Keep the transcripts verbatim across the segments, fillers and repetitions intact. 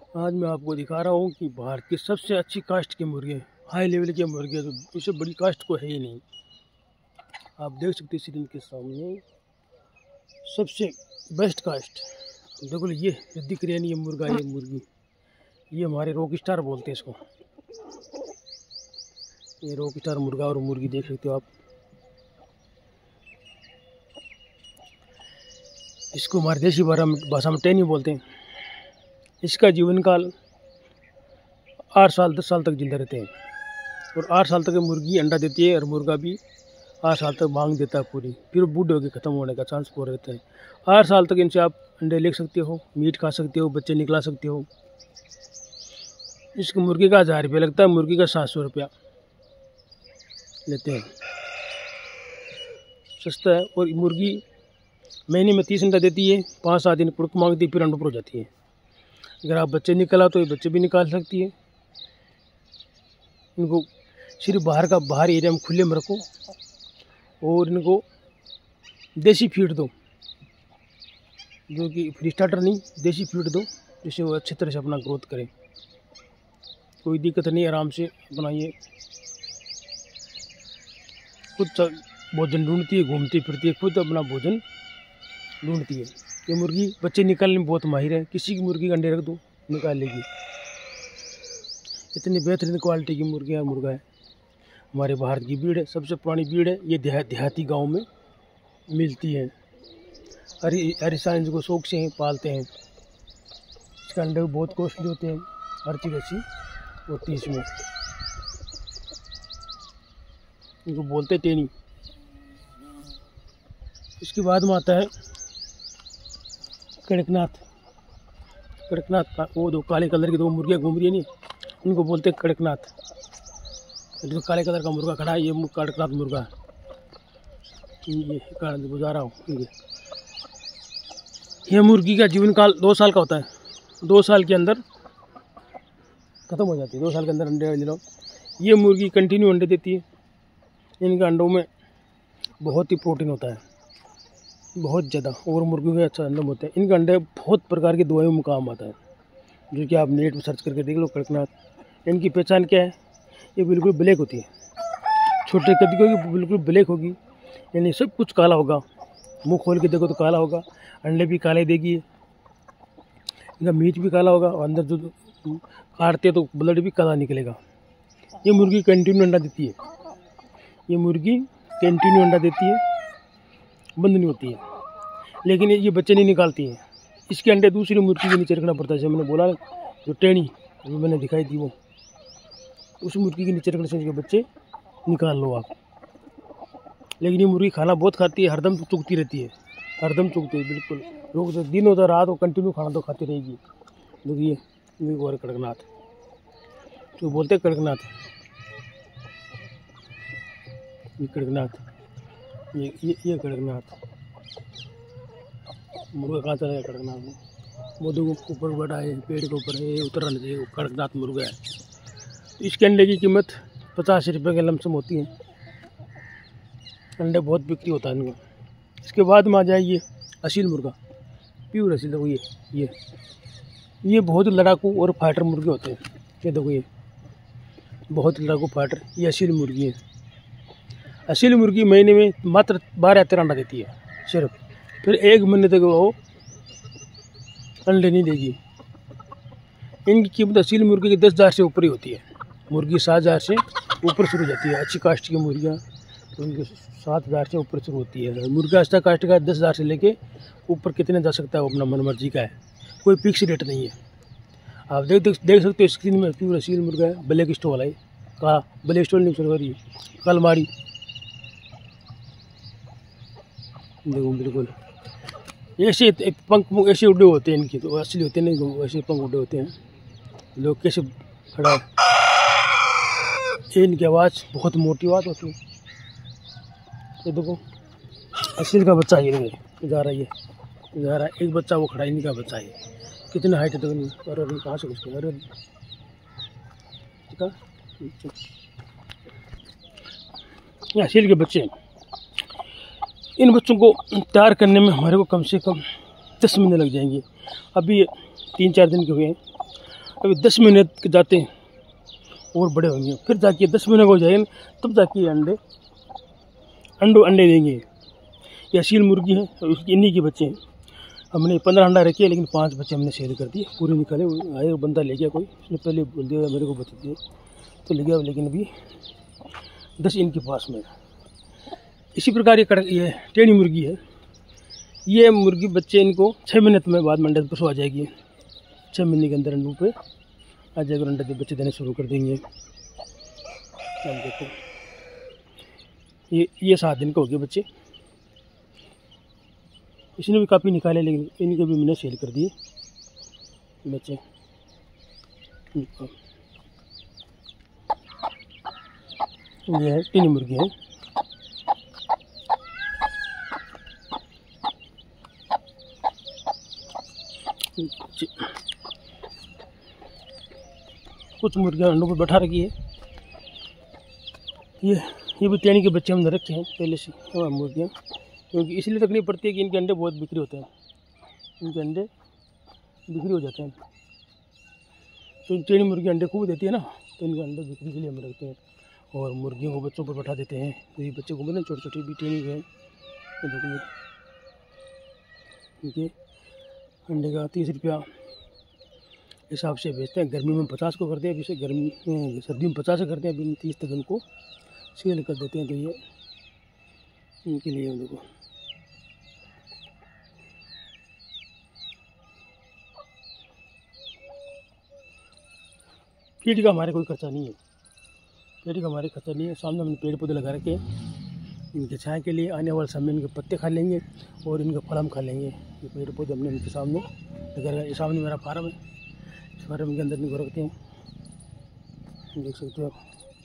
आज मैं आपको दिखा रहा हूँ कि भारत की सबसे अच्छी कास्ट के मुर्गे, हाई लेवल के मुर्गे, तो इससे बड़ी कास्ट को है ही नहीं। आप देख सकते हैं स्क्रीन के सामने सबसे बेस्ट कास्ट। देखो ये दिख रही है नहीं, ये मुर्गा, ये मुर्गी, ये हमारे रॉक स्टार बोलते हैं इसको। ये रॉक स्टार मुर्गा और मुर्गी देख सकते हो आप। इसको हमारे देसी भाषा में टेनी बोलते हैं। इसका जीवन काल आठ साल दस साल तक जिंदा रहते हैं और आठ साल तक मुर्गी अंडा देती है और मुर्गा भी आठ साल तक मांग देता है पूरी, फिर बूढ़े होकर ख़त्म होने का चांस पूरा रहता है। आठ साल तक इनसे आप अंडे ले सकते हो, मीट खा सकते हो, बच्चे निकला सकते हो। इसके मुर्गी का हज़ार रुपया लगता है, मुर्गी का सात सौ रुपया लेते हैं, सस्ता है। और मुर्गी महीने में तीस अंडा देती है, पाँच सात दिन कुड़क मांगती है, फिर अंडों पर हो जाती है। अगर आप बच्चे निकाला तो ये बच्चे भी निकाल सकती है। इनको सिर्फ बाहर का बाहर एरिया में खुले में रखो और इनको देसी फीड दो, जो कि फ्री स्टार्टर नहीं, देसी फीड दो, जिससे वो अच्छी तरह से अपना ग्रोथ करें। कोई दिक्कत नहीं, आराम से अपना ये खुद भोजन ढूंढती है, घूमती फिरती है, खुद अपना भोजन ढूंढती है। ये मुर्गी बच्चे निकालने में बहुत माहिर है, किसी की मुर्गी का अंडे रख दो निकाल लेगी। इतनी बेहतरीन क्वालिटी की मुर्गी और मुर्गा है। हमारे भारत की ब्रीड है, सबसे पुरानी ब्रीड है। ये देहा देहाती गांव में मिलती है। हरी हरिसान को शौक से पालते हैं। इसके अंडे बहुत कॉस्टली होते हैं, हर चीज़ अच्छी होती है इसमें। इनको बोलते टेनी। इसके बाद में आता है कड़कनाथ। कड़कनाथ का वो दो काले कलर की दो मुर्गियाँ घूम रही है नहीं, उनको बोलते हैं कड़कनाथ। जो काले कलर का मुर्गा खड़ा है ये कड़कनाथ मुर्गा है। ये बुझा रहा हूँ। ये मुर्गी का जीवन काल दो साल का होता है। दो साल के अंदर ख़त्म हो जाती है, दो साल के अंदर अंडे ले लो। ये मुर्गी कंटिन्यू अंडे देती है। इनके अंडों में बहुत ही प्रोटीन होता है, बहुत ज़्यादा, और मुर्गियों के अच्छा अंडे होते हैं। इनके अंडे बहुत प्रकार की दवाइयों में काम आता है, जो कि आप नेट पर सर्च करके देख लो। कड़कनाथ। इनकी पहचान क्या है? ये बिल्कुल ब्लैक होती है, छोटे कद की होगी, बिल्कुल ब्लैक होगी, यानी सब कुछ काला होगा। मुंह खोल के देखो तो काला होगा, अंडे भी काले देगी, इनका मीट भी काला होगा, और अंदर जो काटते तो ब्लड भी काला निकलेगा। ये मुर्गी कंटिन्यू अंडा देती है। ये मुर्गी कंटिन्यू अंडा देती है, बंद नहीं होती है, लेकिन ये बच्चे नहीं निकालती है। इसके अंडे दूसरी मुर्गी के नीचे रखना पड़ता है। जैसे मैंने बोला जो टेनी अभी मैंने दिखाई थी, वो उस मुर्गी के नीचे रखने से इसके बच्चे निकाल लो आप। लेकिन ये मुर्गी खाना बहुत खाती है, हरदम चुगती रहती है, हरदम चुगती है बिल्कुल। रोज दिन होता रात हो कंटिन्यू खाना तो खाती रहेगी। देखिए ये और कड़कनाथ, जो बोलते हैं कड़कनाथ, ये कड़कनाथ, ये ये ये कड़कनाथ मुर्गा कहाँ चला गया? कड़कनाथ वो देखो ऊपर बैठा है, पेड़ के ऊपर है, उतर रहा है। कड़कनाथ मुर्गा है। इसके अंडे की कीमत पचास रुपये के लमसम होती है। अंडे बहुत बिक्री होता है इनका। इसके बाद में आ जाए ये असील मुर्गा, प्योर असील। देखो ये ये ये बहुत लड़ाकू और फाइटर मुर्गे होते हैं। ये देखो ये बहुत लड़ाकू फाइटर, ये असील मुर्गी है। असील मुर्गी महीने में मात्र बारह या तेरह अंडा देती है सिर्फ, फिर एक महीने तक वो अंडे नहीं देगी। इनकी कीमत असील मुर्गी की दस हज़ार से ऊपर ही होती है। मुर्गी सात हज़ार से ऊपर शुरू हो जाती है। अच्छी कास्ट की मुर्गियाँ तो उनकी सात हज़ार से ऊपर शुरू होती है। मुर्गा अच्छा कास्ट का दस हज़ार से लेके ऊपर कितने जा सकता है, वो अपना मन मर्जी का है, कोई फिक्स रेट नहीं है। आप देख देख सकते हो स्क्रीन में, प्योर असील मुर्गा है, ब्लैक स्टोन वाला है, का ब्लैक स्टोन नहीं सॉरी कलमाड़ी। देखो बिल्कुल ऐसे पंख ऐसे उड़े होते हैं इनके, तो असली होते नहीं, वैसे पंख उड़े होते हैं। लोग कैसे खड़ा है, इनकी आवाज़ बहुत मोटी आवाज़ होती है। ये देखो असील का बच्चा ये जा रहा है, ये जा रहा है एक बच्चा, वो खड़ा इन्हीं का बच्चा है। कितने हाइट तक नहीं, और अभी कहाँ से घुसते? अरे ये असील के बच्चे। इन बच्चों को तैयार करने में हमारे को कम से कम दस महीने लग जाएंगे। अभी तीन चार दिन के हुए हैं अभी दस महीने के जाते हैं और बड़े होंगे, फिर जाके दस महीने का हो जाएगा तब जाके अंडे अंडो अंडे देंगे। ये असील मुर्गी है और उसकी इन्हीं के बच्चे हैं। हमने पंद्रह अंडा रखे लेकिन पाँच बच्चे हमने सेल कर दिए, पूरे निकाले। आए बंदा ले गया कोई, उसने पहले बोल दिया मेरे को बच्चे दिए तो ले गया, लेकिन अभी दस इनके पास में। इसी प्रकार ये कड़क ये टेढ़ी मुर्गी है। ये मुर्गी बच्चे इनको छः महीने में बाद में अंडे परसों आ जाएगी। छः महीने के अंदर अंडों पे आ जाएगा, अंडे के बच्चे देने शुरू कर देंगे। अब देखो ये ये सात दिन का हो गया बच्चे। इसने भी काफ़ी निकाले लेकिन इनके भी मैंने सेल कर दिए बच्चे। ये है टेढ़ी मुर्गी है। कुछ मुर्गियाँ अंडों पर बैठा रखी है। ये ये भी टेढ़ी के बच्चे हमने रखे हैं पहले से मुर्गियाँ, क्योंकि इसलिए तकलीफ पड़ती है कि इनके अंडे बहुत बिक्री होते हैं, इनके अंडे बिक्री हो जाते हैं। तो टेढ़ी मुर्गी अंडे खूब देती है ना, तो इनके अंडे बिक्री के लिए हम रखते हैं और मुर्गियों को बच्चों पर बैठा देते हैं। तो ये बच्चे घूमे ना छोटे छोटे भी टेढ़ी हैं, तो देखिए इनके अंडे का तीस रुपया हिसाब से बेचते हैं। गर्मी में पचास को करते हैं, अभी से गर्मी सर्दी में पचास करते हैं, अभी तीस तक उनको सेल कर देते हैं। तो ये इनके लिए देखो फीड का हमारे कोई खर्चा नहीं है, फीड का हमारे खर्चा नहीं है। सामने हमने पेड़ पौधे लगा रखे हैं इनके छाया के लिए, आने वाले समय इनके पत्ते खा लेंगे और इनका फल हम खा लेंगे। ये पेड़ पौधे हमने इनके सामने लगा रखे। सामने मेरा फार्म है, इस फार्म के अंदर इनको रखते हैं, देख सकते हो आप।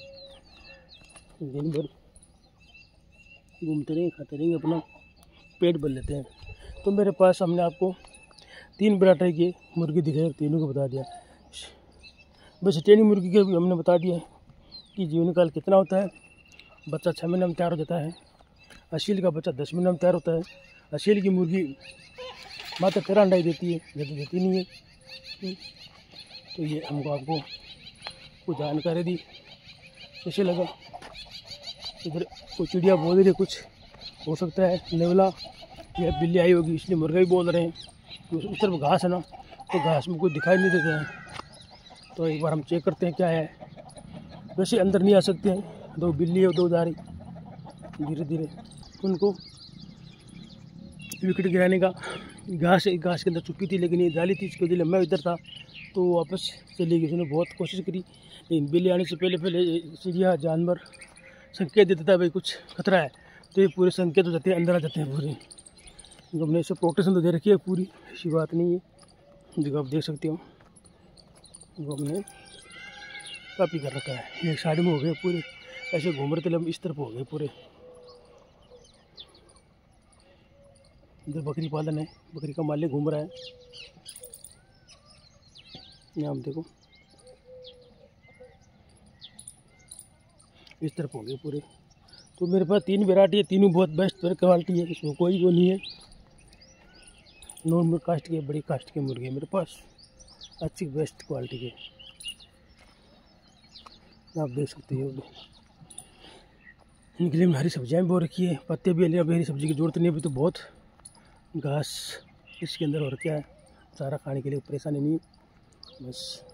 दिन भर घूमते रहेंगे, खाते रहेंगे, अपना पेट भर लेते हैं। तो मेरे पास हमने आपको तीन वैरायटी की मुर्गी दिखाई और तीनों को बता दिया। वैसे टेढ़ी मुर्गी के भी हमने बता दिया कि जीवन काल कितना होता है। बच्चा छः महीने में तैयार हो जाता है, असील का बच्चा दस महीने में तैयार होता है। असील की मुर्गी मात्र तेरह अंडा ही देती है, ज़्यादा देती नहीं है। तो ये हमको आपको कुछ जानकारी दी, कैसे लगा। इधर कोई चिड़िया बोल रही है, कुछ हो सकता है नेवला या बिल्ली आई होगी इसलिए मुर्गा भी बोल रहे हैं। तो उस तरफ घास है ना, तो घास में कुछ दिखाई नहीं देते हैं। तो एक बार हम चेक करते हैं क्या है। वैसे अंदर नहीं आ सकते हैं, दो बिल्ली और दो जा रही। धीरे धीरे उनको विकेट गिराने का घास घास के अंदर चुपी थी, लेकिन ये जाली थी, इसके लिए मैं इधर था तो वापस चली गई। उसने बहुत कोशिश करी, लेकिन बिल्ली आने से पहले पहले चिड़िया जानवर संकेत देता था भाई कुछ खतरा है, तो ये पूरे संकेत हो जाते हैं, अंदर आ जाते हैं पूरे। हमने इसे प्रोटेक्शन तो दे रखी है पूरी, ऐसी बात नहीं है। जो आप देख सकते हो वो हमने काफ़ी कर रखा है। एक साइड में हो गए पूरे, ऐसे घूम रहे थे हम, इस तरफ हो गए पूरे। इधर बकरी पालन है, बकरी का मालिक घूम रहा है। यहाँ आप देखो इस तरफ हो गए पूरे। तो मेरे पास तीन वैरायटी है, तीनों बहुत बेस्ट क्वालिटी है, इसमें कोई वो नहीं है। नॉर्मल कास्ट के, बड़ी कास्ट के मुर्गे मेरे पास अच्छी बेस्ट क्वालिटी के, आप देख सकते हो। इनके लिए हरी सब्जियाँ भी बो रखी है, पत्ते भी। अभी हरी सब्जी की जरूरत नहीं है, अभी तो बहुत घास इसके अंदर हो रखा है, चारा खाने के लिए परेशानी नहीं। बस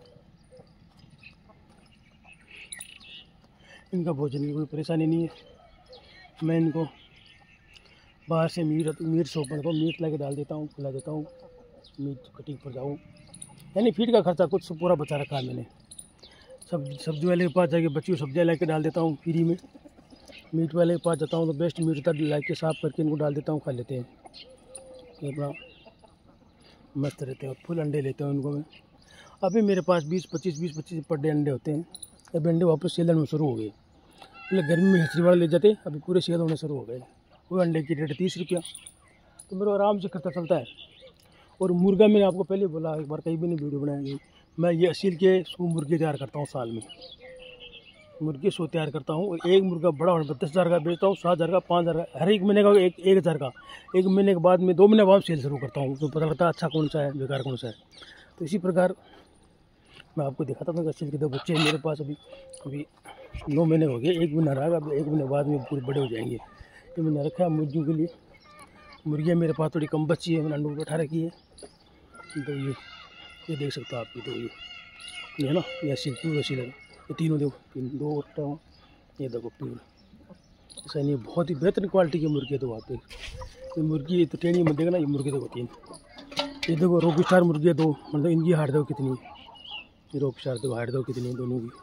इनका भोजन की कोई परेशानी नहीं है। मैं इनको बाहर से मीट मीट शॉप पर मीट ला के डाल देता हूँ, खिला देता हूँ, मीट कटिंग पर जाऊँ। यानी फीड का खर्चा कुछ पूरा बचा रखा है मैंने। सब सब्जी वाले के पास जाके बच्ची सब्जियाँ ला के डाल देता हूँ फ्री में। मीट वाले के पास जाता हूँ तो बेस्ट मीट होता है, ला के साफ करके इनको डाल देता हूँ, खा लेते हैं। ये बड़ा मस्त रहते हैं और फुल अंडे लेते हैं उनको मैं। अभी मेरे पास बीस पच्चीस बीस पच्चीस पर डे अंडे होते हैं। अभी अंडे वापस सेल होने शुरू हो गए। पहले गर्मी में हिस्ट्री वाले ले जाते, अभी पूरे सेल होने शुरू हो गए। वो अंडे की रेट तीस रुपया, तो मेरे आराम से खर्चा चलता है। और मुर्गा मैंने आपको पहले बोला, एक बार कहीं भी नहीं वीडियो बनाएंगे, मैं ये असील के सौ मुर्गे तैयार करता हूँ साल में। मुर्गे सौ तैयार करता हूँ और एक मुर्गा बड़ा होने पर दस हज़ार का बेचता हूँ, सात हज़ार का, पाँच हज़ार का, हर एक महीने का एक एक हज़ार का। एक महीने के बाद में दो महीने बाद सेल शुरू करता हूँ, तो पता लगता है अच्छा कौन सा है, बेकार कौन सा है। तो इसी प्रकार मैं आपको दिखाता हूँ अच्छे के दो बच्चे हैं मेरे पास। अभी अभी नौ महीने हो गए, एक महीना रहा, अब एक महीने बाद में पूरे बड़े हो जाएंगे। ये मैंने रखा है मुर्गियों के लिए। मुर्गियाँ मेरे पास थोड़ी कम बच्ची है, मैंने अंडों को उठा रखी है। तो ये ये देख सकते हो आप। तो ये ये है ना, ये ऐसी प्योर ऐसी लगे, ये तीनों देखो, तीन दो उठा हूँ, ये देखो प्योर ऐसा नहीं, बहुत ही बेहतरीन क्वालिटी की मुर्गी है। तो वहाँ पे ये मुर्गी तो टेढ़ी में देखना, ये मुर्गी देखो तीन, ये देखो रॉक स्टार मुर्गी है दो, मतलब इनकी हाइट देखो कितनी, ये रॉक स्टार देखो हाइट देखो कितनी है दोनों की।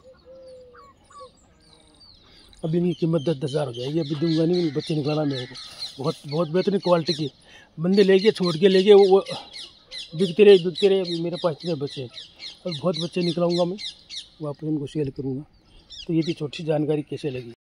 अभी इनकी कीमत दस दस हज़ार हो जाएगी, अभी दूंगा नहीं, बच्चे निकलाना मेरे को। बहुत बहुत बेहतरीन क्वालिटी की बंदे लेके छोड़ के लेके वो बिकते रहे बिकते रहे। अभी मेरे पास इतने बच्चे, और बहुत बच्चे निकलाऊंगा मैं, वापस उनको सेल करूँगा। तो ये थी छोटी सी जानकारी कैसे लगी।